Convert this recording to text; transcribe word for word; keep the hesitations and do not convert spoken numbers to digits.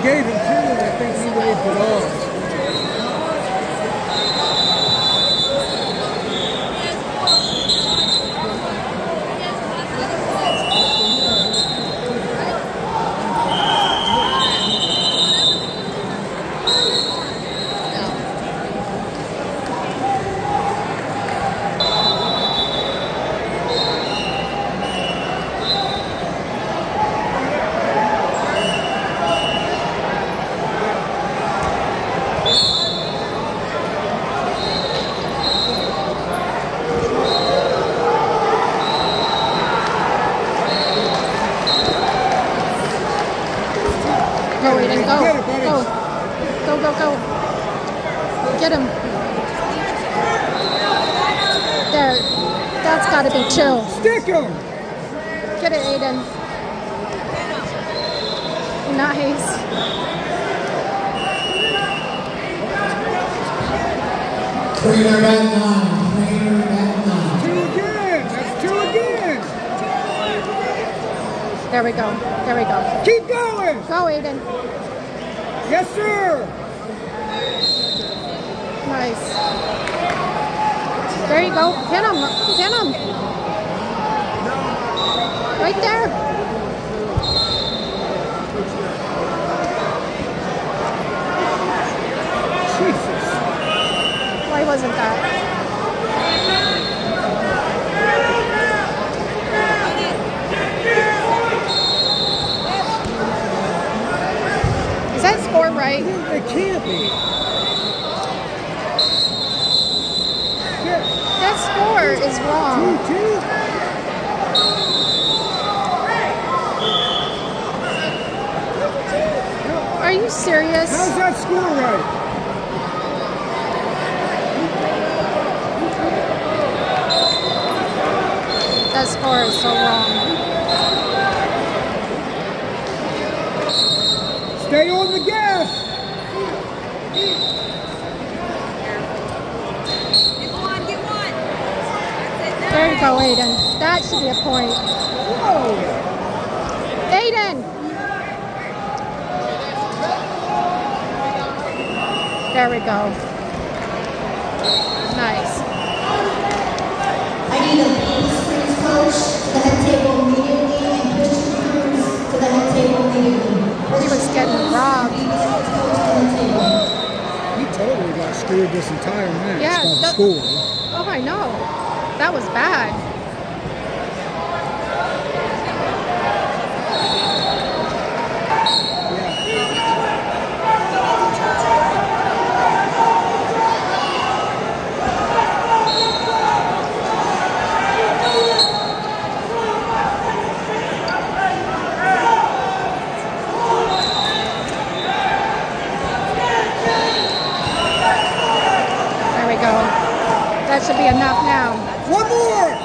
gave him two, and I think he waved it off. Go, Aiden, go. Go. Go, go, go. Get him. There. That's got to be chill. Stick him! Get it, Aiden. Nice. Trainer at nine. Trainer at nine. Two again! That's two again! There we go. There we go. Keep going! Go, Aiden. Yes, sir! Nice. There you go. Pin him. Pin him. Right there. Jesus. Why wasn't that? Is that score right? It can't be. That score is wrong. Two, two. Are you serious? How's that score right? That score is so wrong. Stay on the gas! There you go, Aiden. That should be a point. Whoa! Aiden! There we go. Nice. I need a main screens coach to the head table immediately and Christian Cruz to the head table immediately. He was getting robbed. He totally got screwed this entire match Yeah, by the the- score. Oh, I know. That was bad. There we go. That should be enough now. One more!